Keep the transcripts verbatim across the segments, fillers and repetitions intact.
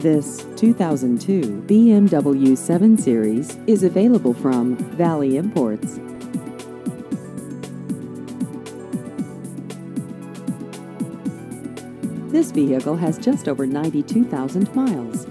This two thousand two B M W seven Series is available from Valley Imports. This vehicle has just over ninety-two thousand miles.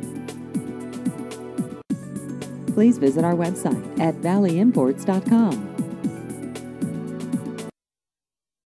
Please visit our website at valley imports dot com.